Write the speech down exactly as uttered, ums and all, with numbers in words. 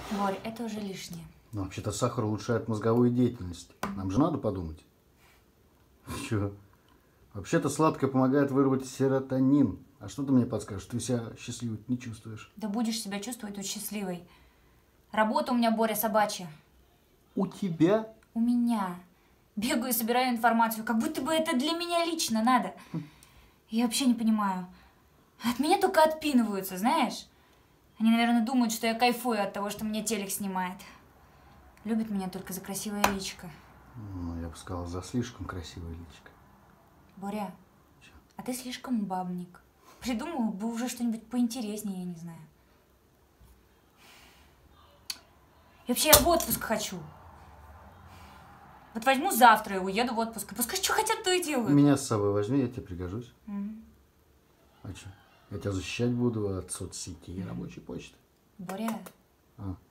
Борь, это уже лишнее. Ну, вообще-то сахар улучшает мозговую деятельность. Нам же надо подумать. Чего? Вообще-то сладкое помогает выработать серотонин. А что ты мне подскажешь? Ты себя счастливой не чувствуешь. Да будешь себя чувствовать тут счастливой. Работа у меня, Боря, собачья. У тебя? У меня. Бегаю и собираю информацию, как будто бы это для меня лично надо. Я вообще не понимаю. От меня только отпинываются, знаешь? Они, наверное, думают, что я кайфую от того, что меня телек снимает. Любят меня только за красивое личико. Ну, я бы сказал, за слишком красивое личико. Боря, Че? а ты слишком бабник. Придумал бы уже что-нибудь поинтереснее, я не знаю. И вообще я в отпуск хочу. Вот возьму завтра и уеду в отпуск. И пускай что хотят, то и делают. Меня с собой возьми, я тебе пригожусь. Mm. А что? Я тебя защищать буду от соцсетей и рабочей почты. Боря, А.